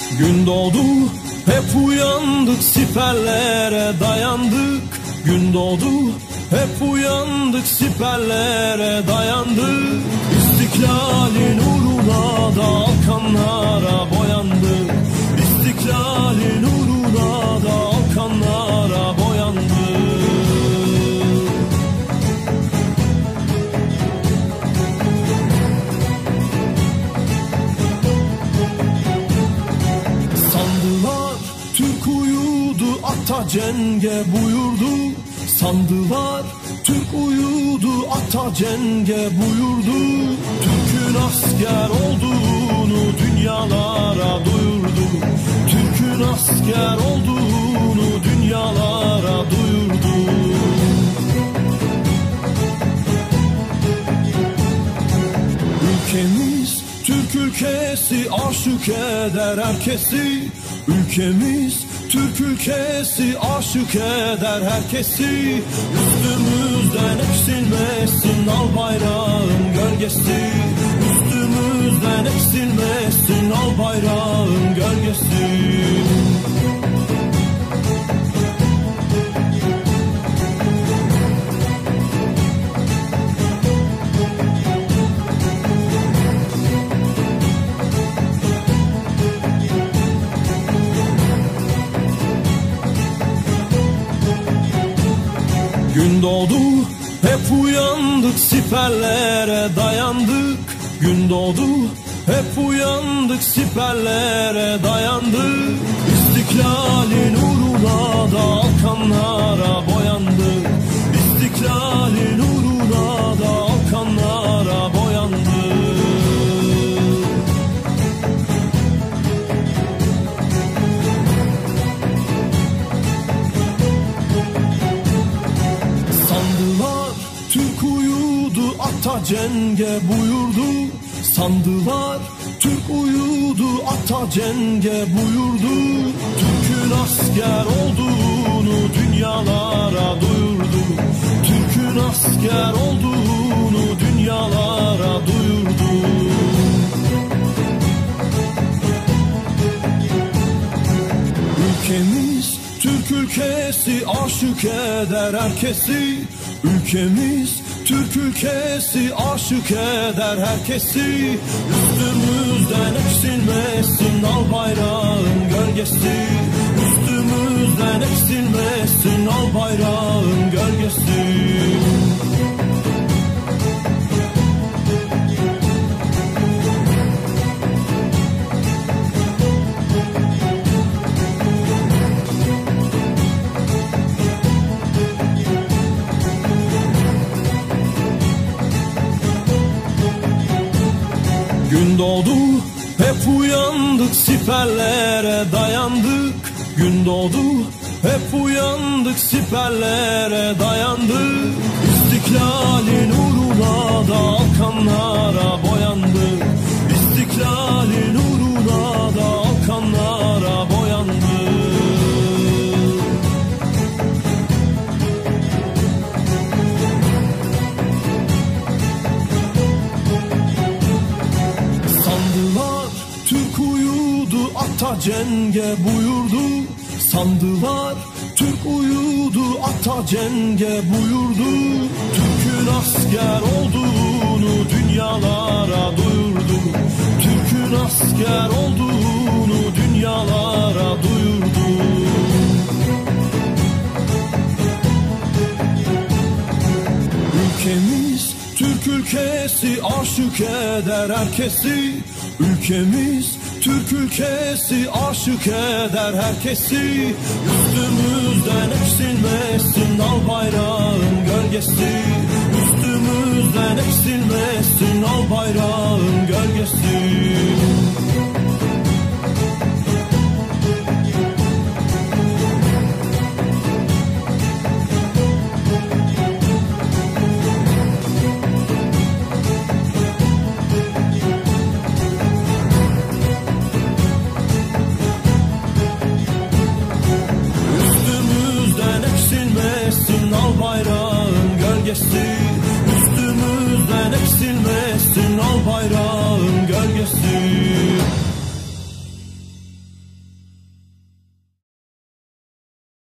Gün doğdu, hep uyandık, siperlere dayandık. Gün doğdu, hep uyandık, siperlere dayandık. İstiklalin uğruna da alkanlara boyandık. İstiklalin uğruna da alkanlara boyandık. Sandılar Türk uyudu, ata cenge buyurdu. Sandılar Türk uyudu, ata cenge buyurdu. Türk'ün asker olduğunu dünyalara duyurdu. Türk'ün asker olduğunu dünyalara duyurdu. Ülkemiz Türk ülkesi, aşık eder herkesi. Ülkemiz Türk ülkesi, aşık eder herkesi. Üstümüzden eksilmesin al bayrağın gölgesi. Üstümüzden eksilmesin al bayrağın gölgesi. Gün doğdu, hep uyandık, siperlere dayandık. Gün doğdu, hep uyandık, siperlere dayandık. İstiklalin uğruna da alkanlara boyandık. İstiklalin uğruna da alkanlara boyandık. Türk uyudu, ata cenge buyurdu. Sandılar Türk uyudu, ata cenge buyurdu. Türk'ün asker olduğunu dünyalara duyurdu. Türk'ün asker olduğunu dünyalara duyurdu. Ülkemiz Türk ülkesi, aşık eder herkesi. Ülkemiz Türk ülkesi, aşık eder herkesi. Üstümüzden eksilmesin al bayrağın gölgesi. Üstümüzden eksilmesin al bayrağın gölgesi. Gün doğdu, hep uyandık, siperlere dayandık. Gün doğdu, hep uyandık, siperlere dayandık. İstiklalin uğruna da alkanlara boyandık. İstiklalin uğruna da alkanlara boyandık. Türk uyudu, ata cenge buyurdu. Sandılar Türk uyudu, ata cenge buyurdu. Türk'ün asker olduğunu dünyalara duyurdu. Türk'ün asker olduğunu dünyalara duyurdu. Ülkemiz Türk ülkesi, aşık eder herkesi. Ülkemiz Türk ülkesi, aşık eder herkesi. Üstümüzden eksilmesin al bayrağın gölgesi. Üstümüzden eksilmesin al bayrağın gölgesi. Üstümüzden eksilmesin al bayrağın gölgesi.